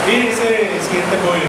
Fíjense el siguiente apoyo.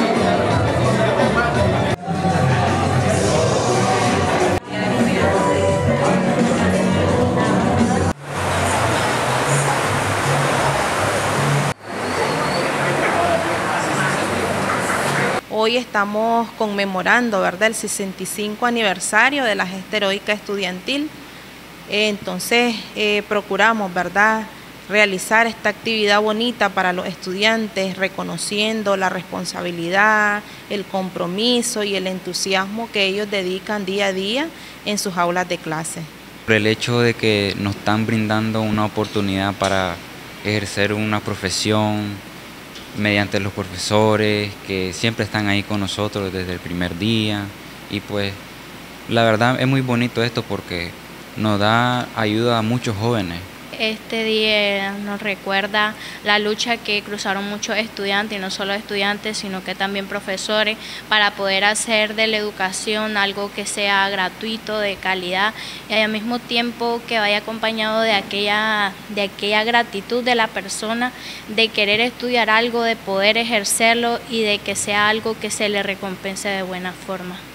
Hoy estamos conmemorando, ¿verdad?, el 65 aniversario de la gesta heroica estudiantil. Entonces procuramos, ¿verdad?, realizar esta actividad bonita para los estudiantes, reconociendo la responsabilidad, el compromiso y el entusiasmo que ellos dedican día a día en sus aulas de clase. Por el hecho de que nos están brindando una oportunidad para ejercer una profesión mediante los profesores que siempre están ahí con nosotros desde el primer día, y pues la verdad es muy bonito esto porque nos da ayuda a muchos jóvenes. Este día nos recuerda la lucha que cruzaron muchos estudiantes, y no solo estudiantes, sino que también profesores, para poder hacer de la educación algo que sea gratuito, de calidad, y al mismo tiempo que vaya acompañado de aquella gratitud de la persona, de querer estudiar algo, de poder ejercerlo y de que sea algo que se le recompense de buena forma.